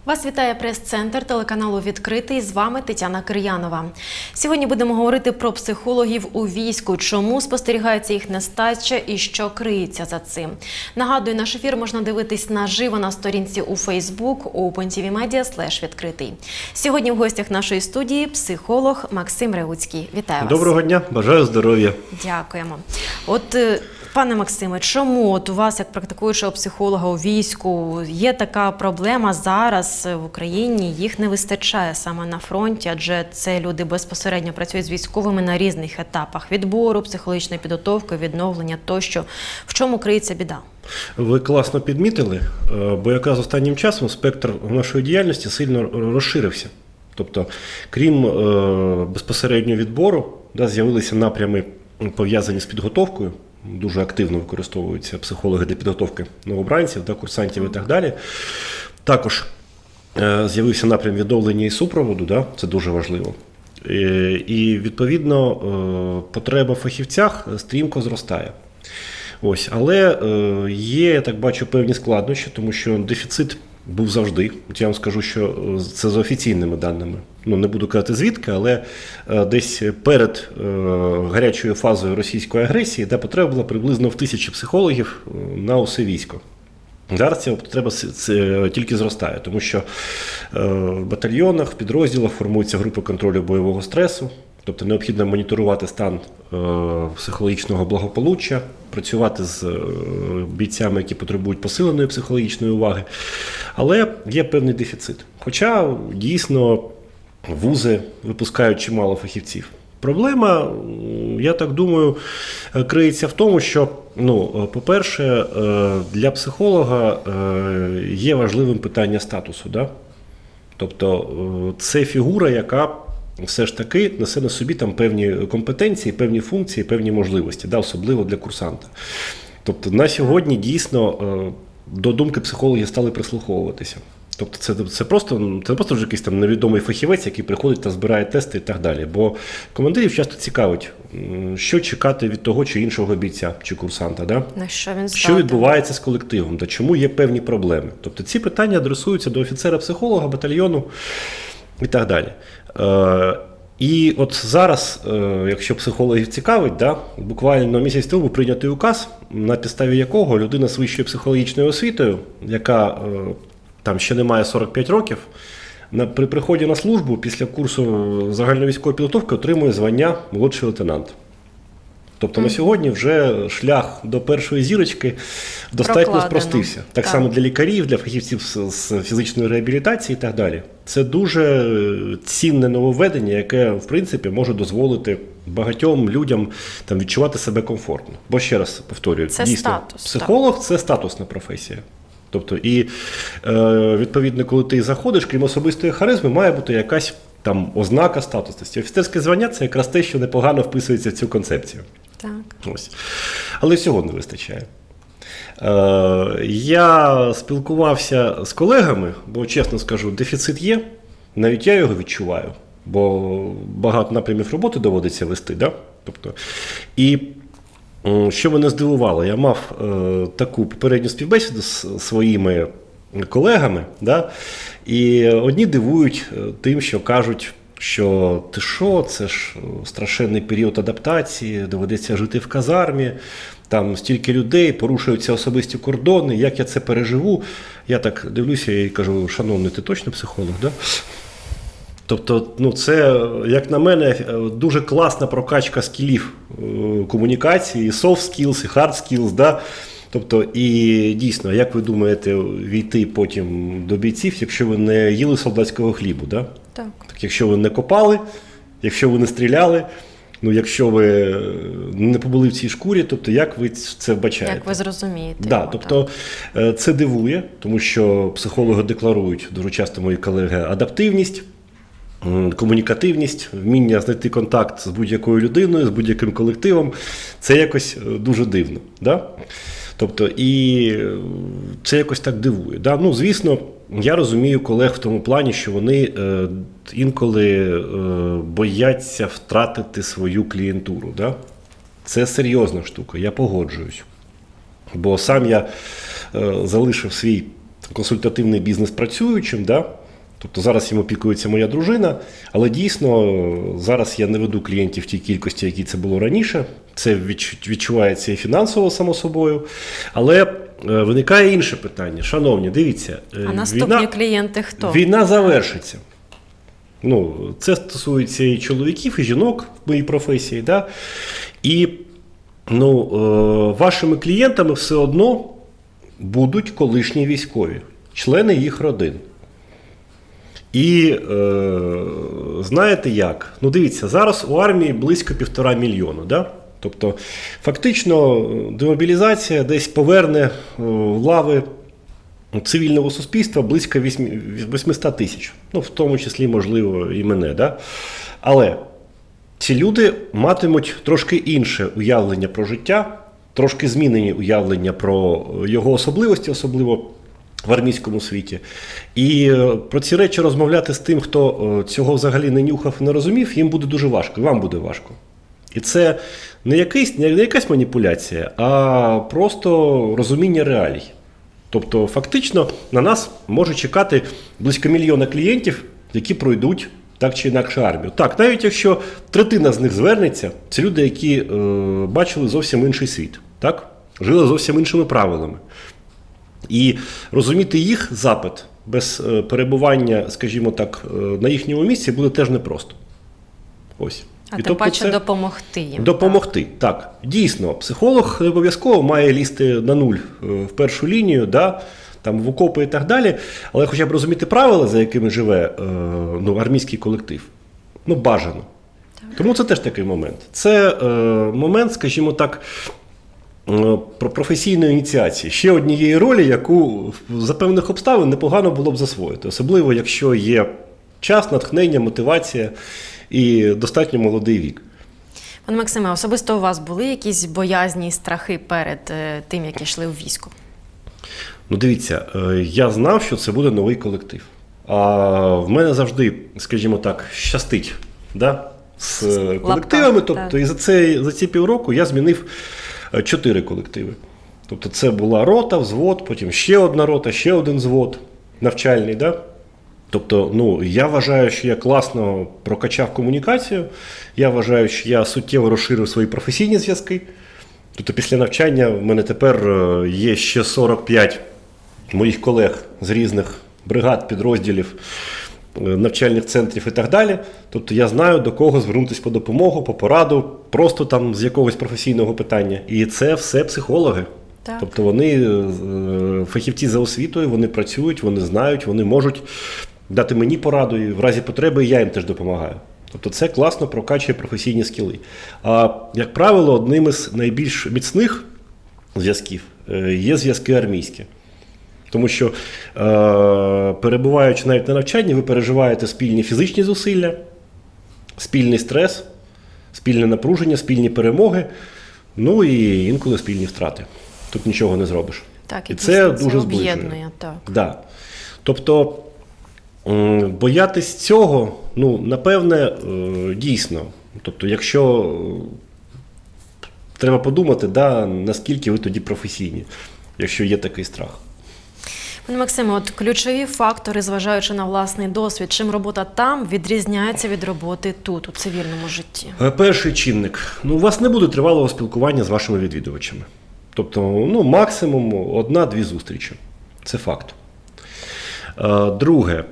Вас вітає прес-центр телеканалу «Відкритий». З вами Тетяна Кир'янова. Сьогодні будемо говорити про психологів у війську, чому спостерігається їх нестача і що криється за цим. Нагадую, наш ефір можна дивитись наживо на сторінці у Facebook opentvmedia/відкритий. Сьогодні в гостях нашої студії психолог Максим Реуцький. Вітаю вас. Доброго дня, бажаю здоров'я. Дякуємо. Пане Максиме, чому у вас, як практикуючого психолога у війську, є така проблема зараз в Україні, їх не вистачає саме на фронті, адже це люди безпосередньо працюють з військовими на різних етапах відбору, психологічної підготовки, відновлення тощо. В чому криється біда? Ви класно підмітили, бо якраз останнім часом спектр нашої діяльності сильно розширився. Тобто, крім безпосереднього відбору, з'явилися напрями, пов'язані з підготовкою. Дуже активно використовуються психологи для підготовки новобранців, курсантів і так далі. Також з'явився напрям відновлення і супроводу, це дуже важливо. І відповідно, потреба в фахівцях стрімко зростає. Але є, я так бачу, певні складнощі, тому що дефіцит був завжди. Я вам скажу, що це за офіційними даними. Не буду казати звідки, але десь перед гарячою фазою російської агресії потреба була приблизно в 1000 психологів на усе військо. Зараз ця потреба тільки зростає, тому що в батальйонах, в підрозділах формуються групи контролю бойового стресу. Тобто необхідно моніторувати стан психологічного благополуччя, працювати з бійцями, які потребують посиленої психологічної уваги. Але є певний дефіцит. Хоча дійсно вузи випускають чимало фахівців. Проблема, я так думаю, криється в тому, що, по-перше, для психолога є важливим питання статусу. Тобто це фігура, яка все ж таки несе на собі певні компетенції, певні функції, певні можливості, особливо для курсанта. Тобто на сьогодні дійсно до думки психологів стали прислуховуватися. Тобто це просто вже якийсь невідомий фахівець, який приходить та збирає тести і так далі. Бо командирів часто цікавить, що чекати від того чи іншого бійця чи курсанта. На що він що відбувається з колективом, чому є певні проблеми. Тобто ці питання адресуються до офіцера-психолога, батальйону і так далі. І от зараз, якщо психологів цікавить, буквально місяць тому був прийнятий указ, на підставі якого людина з вищою психологічною освітою, яка ще не має 45 років, при приході на службу після курсу загальновійськової підготовки отримує звання молодший лейтенант. Тобто на сьогодні вже шлях до першої зірочки достатньо спростився. Так само для лікарів, для фахівців з фізичної реабілітації і так далі. Це дуже цінне нововведення, яке, в принципі, може дозволити багатьом людям відчувати себе комфортно. Бо, ще раз повторюю, дійсно, психолог – це статусна професія. Тобто, і, відповідно, коли ти заходиш, крім особистої харизми, має бути якась ознака статусності. Офіцерське звання – це якраз те, що непогано вписується в цю концепцію. Так. Але всього не вистачає. Я спілкувався з колегами, бо, чесно скажу, дефіцит є, навіть я його відчуваю, бо багато напрямів роботи доводиться вести. Тобто, і що мене здивувало, я мав таку попередню співбесіду з своїми колегами, і одні дивують тим, що кажуть, що ти що, це ж страшенний період адаптації, доведеться жити в казармі, там стільки людей, порушуються особисті кордони, як я це переживу. Я так дивлюся і кажу, шановний, ти точно психолог, Тобто, це, як на мене, дуже класна прокачка скілів комунікації, soft skills, і hard skills, Тобто, і дійсно, як ви думаєте війти потім до бійців, якщо ви не їли солдатського хлібу, Так, якщо ви не копали, якщо ви не стріляли, якщо ви не побули в цій шкурі, тобто, як ви це вбачаєте? Як ви зрозумієте. Тобто, це дивує, тому що психологи декларують, дуже часто мої колеги, адаптивність, комунікативність, вміння знайти контакт з будь-якою людиною, з будь-яким колективом. Це якось дуже дивно. Тобто, і це якось так дивує. Звісно, я розумію колег в тому плані, що вони інколи бояться втратити свою клієнтуру. Це серйозна штука, я погоджуюсь. Бо сам я залишив свій консультативний бізнес працюючим, Тобто зараз йому опікується моя дружина, але дійсно зараз я не веду клієнтів в тій кількості, які це було раніше. Це відчувається і фінансово, само собою. Але виникає інше питання. Шановні, дивіться. А наступні клієнти хто? Війна завершиться. Ну, це стосується і чоловіків, і жінок в моїй професії. Да? І вашими клієнтами все одно будуть колишні військові, члени їх родин. І знаєте як? Ну дивіться, зараз у армії близько 1,5 мільйона. Да? Тобто фактично демобілізація десь поверне в лави цивільного суспільства близько 800 тисяч. Ну, в тому числі, можливо, і мене. Да? Але ці люди матимуть трошки інше уявлення про життя, трошки змінені уявлення про його особливості, особливо в армійському світі. І про ці речі розмовляти з тим, хто цього взагалі не нюхав і не розумів, їм буде дуже важко, і вам буде важко. І це не якась маніпуляція, а просто розуміння реалій. Тобто, фактично, на нас може чекати близько мільйона клієнтів, які пройдуть так чи інакше армію. Так, навіть якщо третина з них звернеться, це люди, які бачили зовсім інший світ, так? Жили зовсім іншими правилами. І розуміти їх запит без перебування, скажімо так, на їхньому місці буде теж непросто. Ось. А тим паче допомогти їм. Допомогти, так. Дійсно, психолог не обов'язково має лізти на нуль в першу лінію, да, там, в окопи і так далі, але хоча б розуміти правила, за якими живе армійський колектив, бажано. Так. Тому це теж такий момент. Це момент, скажімо так, про професійну ініціацію. Ще однієї ролі, яку за певних обставин непогано було б засвоїти. Особливо, якщо є час, натхнення, мотивація і достатньо молодий вік. Пане Максиме, особисто у вас були якісь боязні і страхи перед тим, як йшли в військо? Ну дивіться, я знав, що це буде новий колектив. А в мене завжди, скажімо так, щастить, да? З колективами. Тобто і за ці півроку я змінив 4 колективи. Тобто це була рота, взвод, потім ще одна рота, ще один взвод навчальний. Да? Тобто, я вважаю, що я класно прокачав комунікацію, я вважаю, що я суттєво розширив свої професійні зв'язки. Тобто після навчання в мене тепер є ще 45 моїх колег з різних бригад, підрозділів, навчальних центрів і так далі. Тобто я знаю, до кого звернутися по допомогу, по пораду, просто там з якогось професійного питання. І це все психологи. Так. Тобто вони фахівці за освітою, вони працюють, вони знають, вони можуть дати мені пораду, і в разі потреби я їм теж допомагаю. Тобто це класно прокачує професійні скіли. А, як правило, одним із найбільш міцних зв'язків є зв'язки армійські. Тому що, перебуваючи навіть на навчанні, ви переживаєте спільні фізичні зусилля, спільний стрес, спільне напруження, спільні перемоги, і інколи спільні втрати. Тут нічого не зробиш. Так, і це дуже об'єднує. Да. Тобто, боятись цього, напевне, дійсно. Тобто, якщо треба подумати, наскільки ви тоді професійні, якщо є такий страх. Пане Максиме, от ключові фактори, зважаючи на власний досвід, чим робота там відрізняється від роботи тут, у цивільному житті? Перший чинник. У вас не буде тривалого спілкування з вашими відвідувачами. Тобто, максимум 1-2 зустрічі. Це факт. Друге.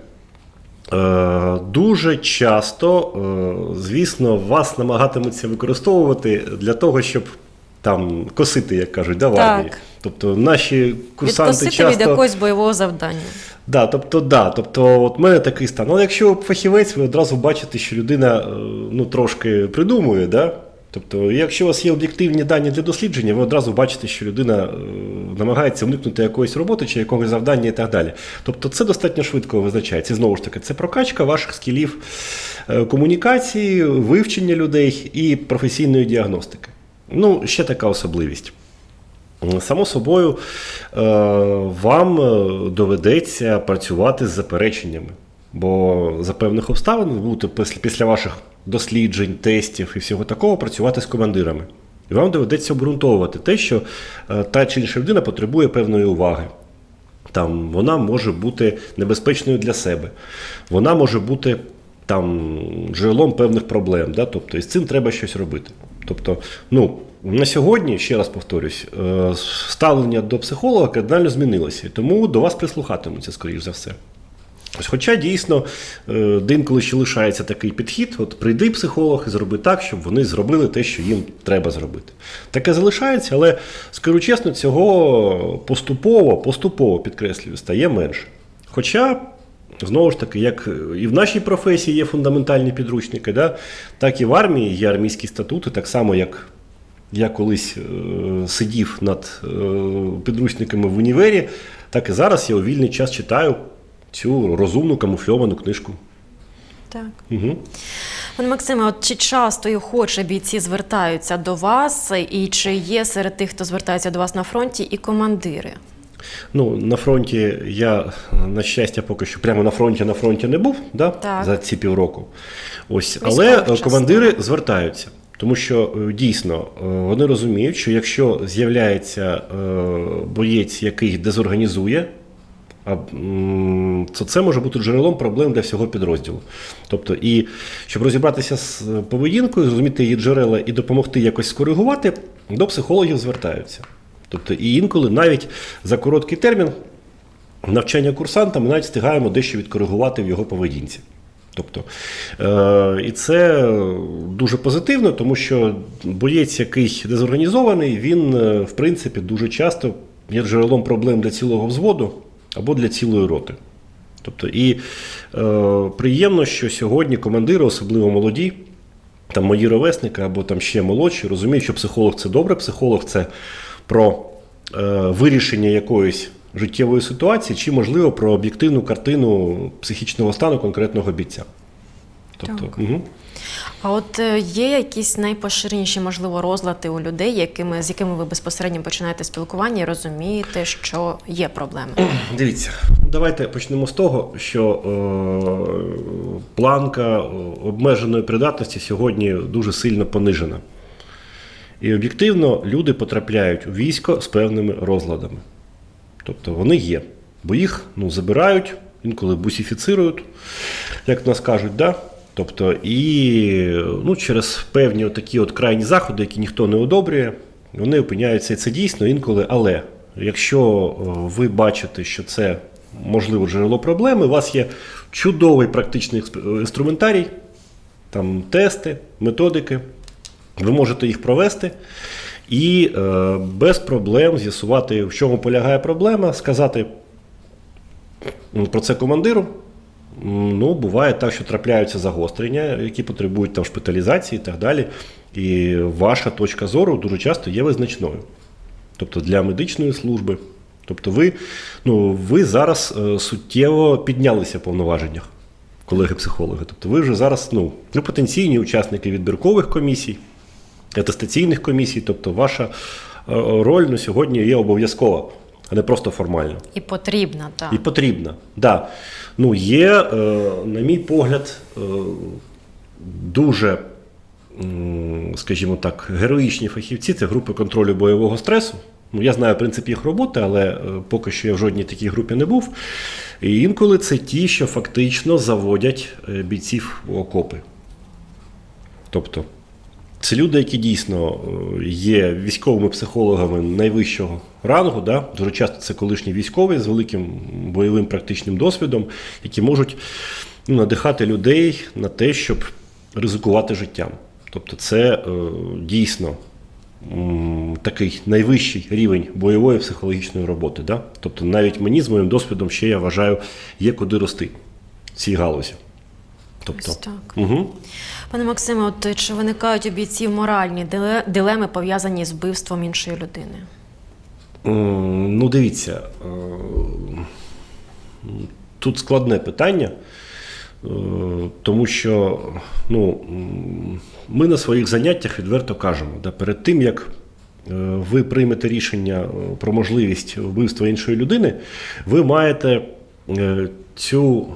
Дуже часто, звісно, вас намагатимуться використовувати для того, щоб там косити, як кажуть, в армії. Тобто наші курсанти відкосити часто... від якогось бойового завдання. Тобто от в мене такий стан. Але якщо фахівець, ви одразу бачите, що людина трошки придумує, да? Тобто, якщо у вас є об'єктивні дані для дослідження, ви одразу бачите, що людина намагається уникнути якоїсь роботи чи якогось завдання і так далі. Тобто це достатньо швидко визначається. І знову ж таки, це прокачка ваших скілів комунікації, вивчення людей і професійної діагностики. Ще така особливість. Само собою, вам доведеться працювати з запереченнями. Бо за певних обставин ви будете після ваших досліджень, тестів і всього такого працювати з командирами. І вам доведеться обґрунтовувати те, що та чи інша людина потребує певної уваги. Там, вона може бути небезпечною для себе, вона може бути там, джерелом певних проблем. Да? Тобто, і з цим треба щось робити. Тобто, на сьогодні, ще раз повторюсь, ставлення до психолога кардинально змінилося, тому до вас прислухатимуться, скоріш за все. Хоча дійсно інколи ще лишається такий підхід, от прийди психолог і зроби так, щоб вони зробили те, що їм треба зробити. Таке залишається, але, скажу чесно, цього поступово, підкреслюю, стає менше. Хоча, знову ж таки, як і в нашій професії є фундаментальні підручники, да, так і в армії є армійські статути, так само, як я колись сидів над підручниками в універі, так і зараз я у вільний час читаю цю розумну камуфльовану книжку. Так. Угу. Пане Максиме, от чи часто і охоче бійці звертаються до вас, і чи є серед тих, хто звертається до вас на фронті, і командири? На фронті я, на щастя, поки що прямо на фронті не був, да, за ці півроку. Ось, але командири звертаються. Тому що дійсно вони розуміють, що якщо з'являється боєць, який дезорганізує, то це може бути джерелом проблем для всього підрозділу. Тобто, і щоб розібратися з поведінкою, зрозуміти її джерела і допомогти якось скоригувати, до психологів звертаються. Тобто, і інколи навіть за короткий термін навчання курсанта ми навіть встигаємо дещо відкоригувати в його поведінці. Тобто, і це дуже позитивно, тому що боєць, який дезорганізований, він, в принципі, дуже часто є джерелом проблем для цілого взводу або для цілої роти. Тобто, і приємно, що сьогодні командири, особливо молоді, там мої ровесники або там ще молодші, розуміють, що психолог – це добре, психолог – це про вирішення якоїсь життєвої ситуації, чи, можливо, про об'єктивну картину психічного стану конкретного бійця. Тобто, угу. А от є якісь найпоширеніші, можливо, розлади у людей, з якими ви безпосередньо починаєте спілкування і розумієте, що є проблеми? Дивіться, давайте почнемо з того, що планка обмеженої придатності сьогодні дуже сильно понижена. І об'єктивно люди потрапляють у військо з певними розладами. Тобто вони є, бо їх забирають, інколи бусифіцирують, як в нас кажуть, да? Тобто, і через певні такі крайні заходи, які ніхто не одобрює, вони опиняються, і це дійсно інколи, але якщо ви бачите, що це можливо джерело проблеми, у вас є чудовий практичний інструментарій, там тести, методики, ви можете їх провести і без проблем з'ясувати, в чому полягає проблема, сказати про це командиру. Буває так, що трапляються загострення, які потребують там шпиталізації і так далі. І ваша точка зору дуже часто є визначною. Тобто для медичної служби. Тобто ви зараз суттєво піднялися в повноваженнях, колеги-психологи. Тобто ви вже зараз потенційні учасники відбіркових комісій, атестаційних комісій. Тобто ваша роль сьогодні є обов'язкова, а не просто формальна. І потрібна, так. І потрібна, так. Да. Є, на мій погляд, дуже, скажімо так, героїчні фахівці, це групи контролю бойового стресу. Я знаю принцип їх роботи, але поки що я в жодній такій групі не був. І інколи це ті, що фактично заводять бійців у окопи. Тобто, це люди, які дійсно є військовими психологами найвищого рангу, да? Дуже часто це колишні військові з великим бойовим практичним досвідом, які можуть надихати людей на те, щоб ризикувати життям. Тобто це дійсно такий найвищий рівень бойової психологічної роботи. Да? Тобто навіть мені з моїм досвідом ще, я вважаю, є куди рости в цій галузі. Тобто, ось так. Угу. Пане Максиме, чи виникають у бійців моральні дилеми, пов'язані з вбивством іншої людини? Дивіться, тут складне питання, тому що ми на своїх заняттях відверто кажемо, перед тим, як ви приймете рішення про можливість вбивства іншої людини, ви маєте цю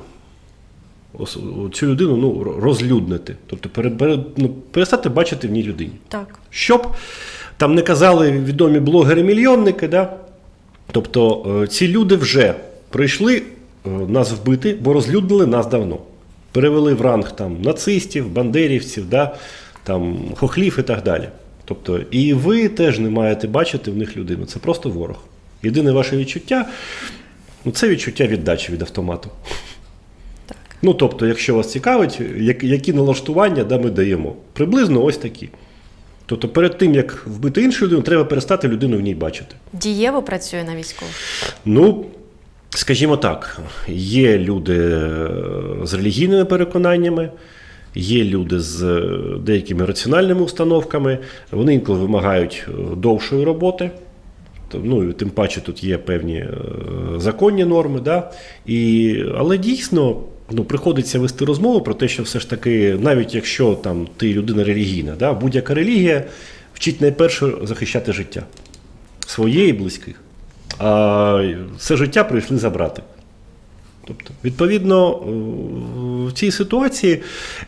людину розлюднити, тобто перестати бачити в ній людині. Так. Щоб там не казали відомі блогери-мільйонники, да? Тобто ці люди вже прийшли нас вбити, бо розлюднили нас давно. Перевели в ранг там, нацистів, бандерівців, да, там, хохлів і так далі. Тобто, і ви теж не маєте бачити в них людину. Це просто ворог. Єдине ваше відчуття – це відчуття віддачі від автомату. Так. Ну, тобто, якщо вас цікавить, які налаштування ми даємо. Приблизно ось такі. Тобто, перед тим, як вбити іншу людину, треба перестати людину в ній бачити. Дієво працює на військових? Ну, скажімо так, є люди з релігійними переконаннями, є люди з деякими раціональними установками, вони інколи вимагають довшої роботи, ну, і тим паче тут є певні законні норми, да? Але дійсно приходиться вести розмову про те, що все ж таки, навіть якщо там, ти людина релігійна, да? Будь-яка релігія вчить найперше захищати життя своє і близьких. А це життя прийшли забрати. Тобто, відповідно, в цій ситуації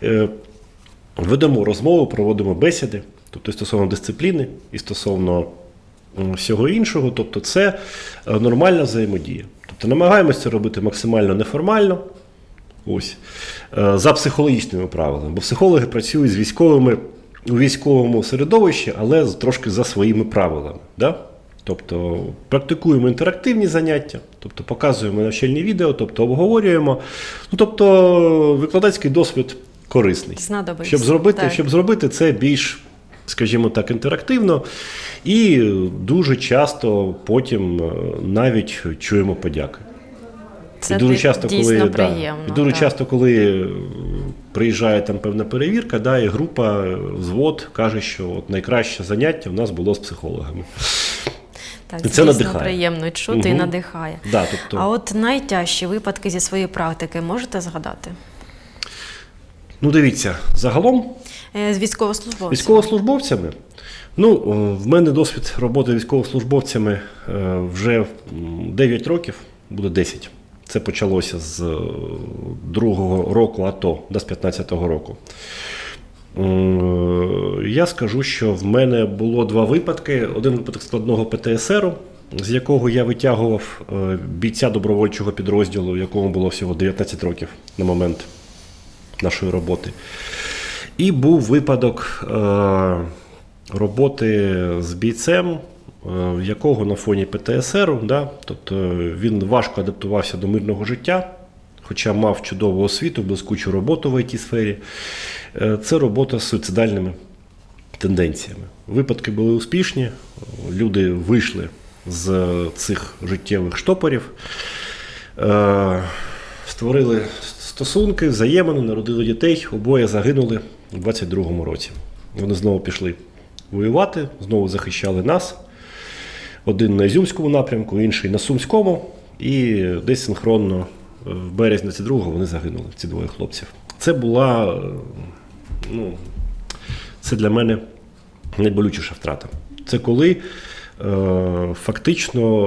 ведемо розмову, проводимо бесіди, тобто стосовно дисципліни і стосовно всього іншого. Тобто, це нормальна взаємодія. Тобто, намагаємося це робити максимально неформально, ось, за психологічними правилами. Бо психологи працюють з військовими у військовому середовищі, але трошки за своїми правилами. Да? Тобто практикуємо інтерактивні заняття, тобто показуємо навчальні відео, тобто обговорюємо. Ну, тобто викладацький досвід корисний. Щоб зробити це більш, скажімо так, інтерактивно і дуже часто потім навіть чуємо подяки. Це дійсно приємно. Дуже часто, коли приїжджає там певна перевірка, да, і група, взвод каже, що от найкраще заняття в нас було з психологами. Так, це надихає. Приємно чути і надихає. Да, тобто... А от найтяжчі випадки зі своєї практики можете згадати? Ну, дивіться, загалом... З військовослужбовцями. Військовослужбовцями? Ну, в мене досвід роботи з військовослужбовцями вже 9 років, буде 10. Це почалося з 2-го року АТО, з 15-го року. Я скажу, що в мене було 2 випадки. Один випадок складного ПТСРу, з якого я витягував бійця добровольчого підрозділу, якому було всього 19 років на момент нашої роботи. І був випадок роботи з бійцем, якого на фоні ПТСРу, да, тобто він важко адаптувався до мирного життя, хоча мав чудову освіту, блискучу роботу в ІТ-сфері. Це робота з суїцидальними тенденціями. Випадки були успішні, люди вийшли з цих життєвих штопорів, створили стосунки, взаємини, народили дітей, обоє загинули у 22-му році. Вони знову пішли воювати, знову захищали нас. Один на Ізюмському напрямку, інший на Сумському. І десь синхронно в березні 22-го вони загинули, ці 2 хлопців. Це була, це для мене найболючіша втрата. Це коли фактично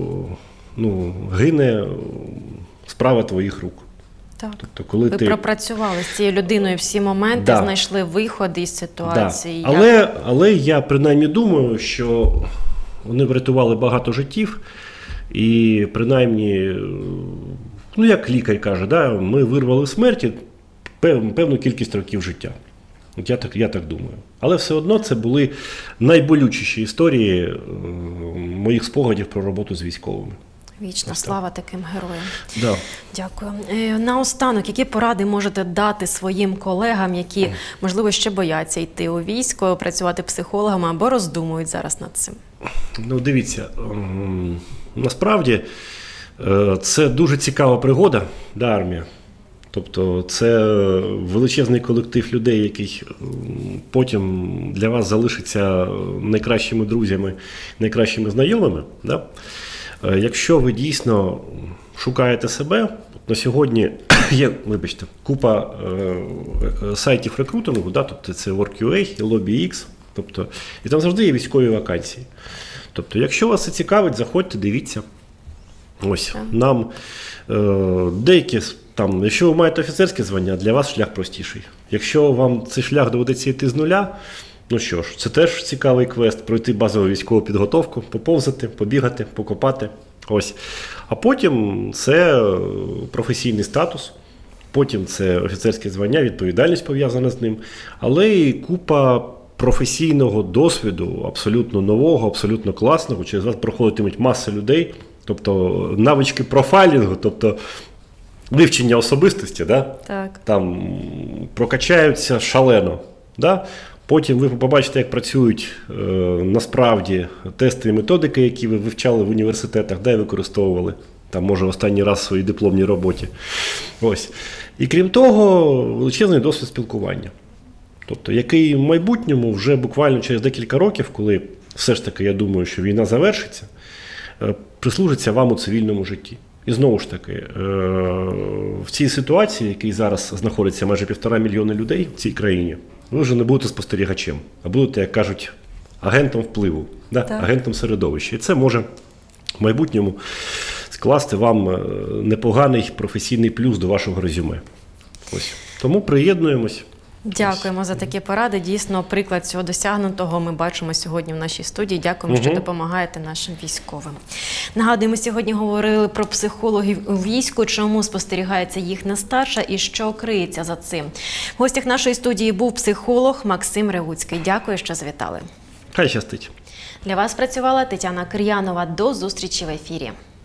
гине справа твоїх рук. Так. Тобто, коли ви пропрацювали з цією людиною всі моменти, знайшли виход із ситуації. Да. Але я принаймні думаю, що вони врятували багато життів і принаймні, як лікар каже, да, ми вирвали в смерті певну кількість років життя. От я так думаю. Але все одно це були найболючіші історії моїх спогадів про роботу з військовими. Вічна слава таким героям. Да. Дякую. Наостанок, які поради можете дати своїм колегам, які, можливо, ще бояться йти у військо, працювати психологами або роздумують зараз над цим? Ну, дивіться, насправді це дуже цікава пригода, армія. Тобто це величезний колектив людей, який потім для вас залишиться найкращими друзями, найкращими знайомими. Да? Якщо ви дійсно шукаєте себе, на сьогодні є, купа сайтів рекрутингу, да? Тобто це Work.ua, LobbyX, тобто, і там завжди є військові вакансії. Тобто, якщо вас це цікавить, заходьте, дивіться. Ось, нам деякі, якщо ви маєте офіцерське звання, для вас шлях простіший. Якщо вам цей шлях доведеться йти з нуля, Ну що ж, це теж цікавий квест, пройти базову військову підготовку, поповзати, побігати, покопати. Ось. А потім це професійний статус, потім це офіцерське звання, відповідальність пов'язана з ним, але і купа професійного досвіду, абсолютно нового, абсолютно класного. Через вас проходитимуть маса людей, тобто навички профайлінгу, тобто вивчення особистості, да? Так. Там прокачаються шалено. Да? Потім ви побачите, як працюють насправді тести і методики, які ви вивчали в університетах, да, і використовували. Там, може, останній раз в своїй дипломній роботі. Ось. І крім того, величезний досвід спілкування. Тобто, який в майбутньому вже буквально через декілька років, коли все ж таки, я думаю, що війна завершиться, прислужиться вам у цивільному житті. І знову ж таки, в цій ситуації, в якій зараз знаходиться майже 1,5 мільйона людей в цій країні, ви вже не будете спостерігачем, а будете, як кажуть, агентом впливу, да? Агентом середовища. І це може в майбутньому скласти вам непоганий професійний плюс до вашого резюме. Ось. Тому приєднуємось. Дякуємо за такі поради. Дійсно, приклад цього досягнутого ми бачимо сьогодні в нашій студії. Дякуємо, що допомагаєте нашим військовим. Нагадую, ми сьогодні говорили про психологів у війську, чому спостерігається їх нестача і що криється за цим. В гостях нашої студії був психолог Максим Ревуцький. Дякую, що завітали. Хай щастить. Для вас працювала Тетяна Кир'янова. До зустрічі в ефірі.